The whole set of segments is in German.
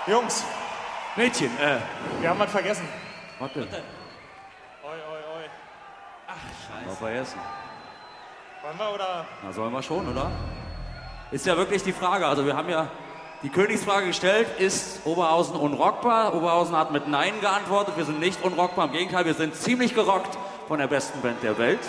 Jungs. Mädchen, Wir haben was vergessen. Was denn? Oi, oi, oi. Ach, scheiße. Mal vergessen. Wollen wir oder? Na, sollen wir schon, oder? Ist ja wirklich die Frage. Also wir haben ja die Königsfrage gestellt, ist Oberhausen unrockbar? Oberhausen hat mit Nein geantwortet. Wir sind nicht unrockbar. Im Gegenteil, wir sind ziemlich gerockt von der besten Band der Welt.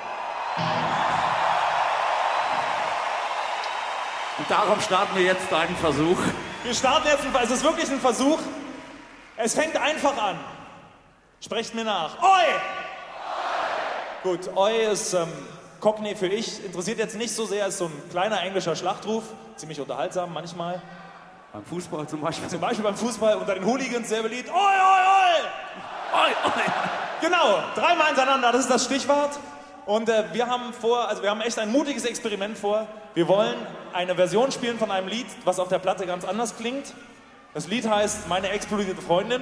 Und darum starten wir jetzt einen Versuch. Wir starten jetzt, es ist wirklich ein Versuch. Es fängt einfach an. Sprecht mir nach. Oi! Gut, Oi ist Cockney für ich. Interessiert jetzt nicht so sehr, ist so ein kleiner englischer Schlachtruf. Ziemlich unterhaltsam manchmal. Beim Fußball zum Beispiel. Zum Beispiel beim Fußball unter den Hooligans, selbe Lied. Oi, oi, oi! Oi, oi. Genau, dreimal hintereinander, das ist das Stichwort. Und wir haben echt ein mutiges Experiment vor. Wir wollen eine Version spielen von einem Lied, was auf der Platte ganz anders klingt. Das Lied heißt Meine explodierte Freundin.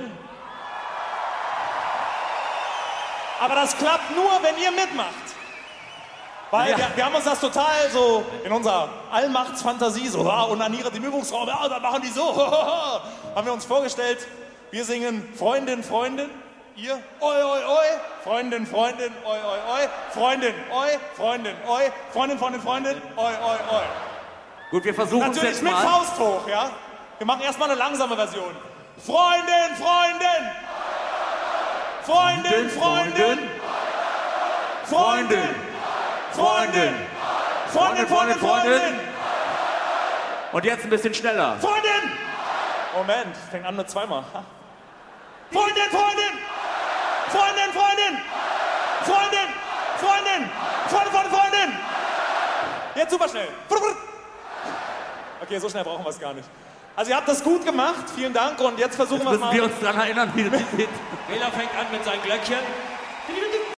Aber das klappt nur, wenn ihr mitmacht. Weil Ja. wir haben uns das total so in unserer Allmachtsfantasie, so onanierend im Übungsraum, ja, dann machen die so, haben wir uns vorgestellt, wir singen Freundin, Freundin, ihr, oi, oi, oi, Freundin, Freundin, oi, oi, oi, Freundin, oi, Freundin, oi, Freundin, Freundin, Freundin, oi, oi, oi. Gut, wir versuchen es Natürlich jetzt mit mal. Faust hoch, ja? Wir machen erstmal eine langsame Version. Freundin, Freundin! Freundin, Freundin! Freundin! Freundin! Freundin, Freundin, Freundin! Und jetzt ein bisschen schneller. Freundin! Moment, fängt an mit zweimal. Freundin, Freundin! Freundin, Freundin! Freundin! Freundin! Freundin, Freundin, Freundin! Jetzt super schnell. Okay, so schnell brauchen wir es gar nicht. Also ihr habt das gut gemacht, vielen Dank. Und jetzt versuchen wir es Müssen mal. wir uns daran erinnern, wie das geht. Wähler fängt an mit seinem Glöckchen.